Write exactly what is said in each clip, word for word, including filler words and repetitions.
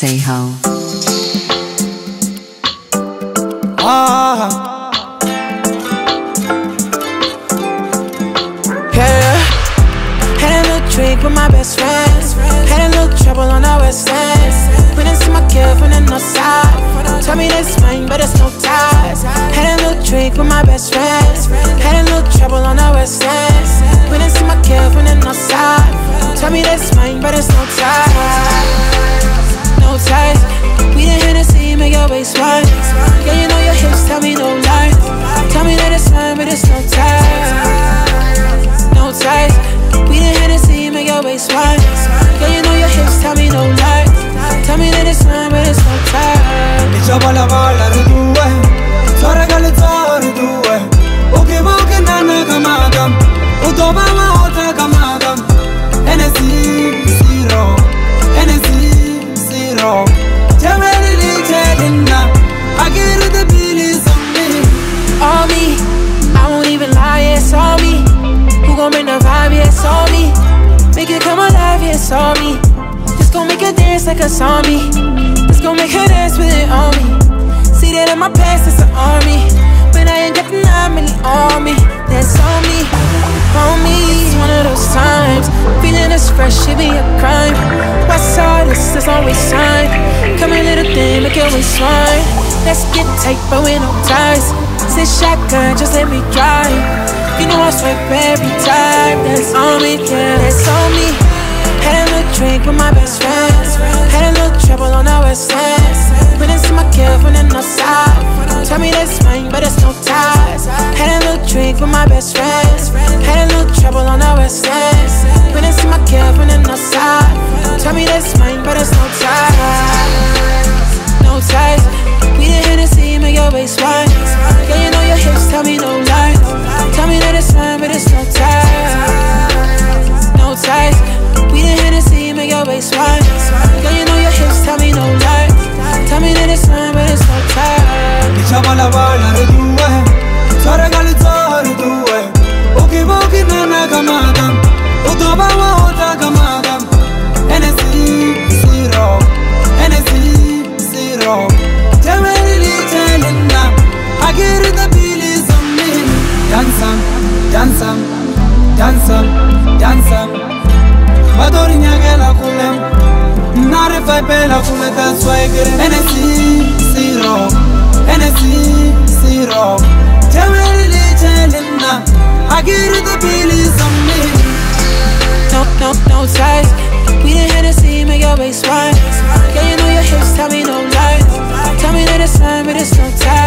Seho. Ah, yeah. Had a little drink with my best friends. Had a little trouble on the west end. Went and see my kid from the north side. Told me that's mine, but it's no ties. Had a little drink with my best friends. Had a little trouble on the west end. Went and see my kid from the north side. Told me that's mine, but it's no ties. No ties. We didn't hit a scene, make your waist wide. Yeah, you know your hips, tell me no lies. Tell me that it's mine, but it's no ties. No ties. We didn't hit a scene, make your waist wide. Yeah, you know your hips, tell me no lies. Tell me that it's mine, but it's no ties. Dice balla balla ridue, sora galizza ridue. Uke uke nana kamadam, utoba ma ota kamadam. Energy zero, energy zero. Jameli li chelina, I get the billies on me. All me, I won't even lie, it's all me. Who gon' bring the vibe, yeah, it's all me. Make it come alive, yeah, it's all me. Just gon' make her dance like a zombie. Just gon' make her dance with it on me. See that in my past, it's an army. But I ain't got the nine really on me. That's on me, on me. It's one of those times. Feeling this fresh, should be a crime. What's all this, there's always sign. Come a little thing, make your waist swine. Let's get tight, but with no ties. Sit shotgun, just let me drive. You know I swipe every time. That's on me, yeah, that's on me. Had a little drink with my best friends. Had a little trouble on the west end. Went and see my kid from the north side. Tell me that's mine, but it's no ties. Had a little drink with my best friends. Had a little trouble on the west end. Went and see my kid from the north side. Tell me that's mine, but it's no ties. No ties. We didn't hit a scene, make your waist wide. Yeah, you know your hips, tell me no lies. Tell me that it's mine, but it's no ties. No ties. We didn't hit a scene, make your waist wide. Yeah, you know your hips, tell me no lies. Tell me that it's mine, but it's no ties. Dice balla balla ridue, sora galizza ridue. Uke uke nana kamadam, utoba ma ota kamadam. Energy zero, energy zero. Jameli li chelina, I get the billies on me. Dansam, dansam, dansam, dansam. Badori nyagela kulem, nare fai bella come da suoi gre. Energy zero, energy zero. Jameli li chelina, I get the billies on me. No, no, no ties. We didn't hit a scene, make your waist wide. Yeah, you know your hips, tell me no lies. Tell me that it's mine, but it's no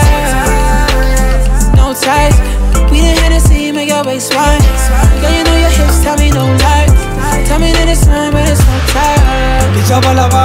ties. No ties. We didn't hit a scene, make your waist wide. Yeah, you know your hips, tell me no lies. Tell me that it's mine, but it's no ties. Dice balla balla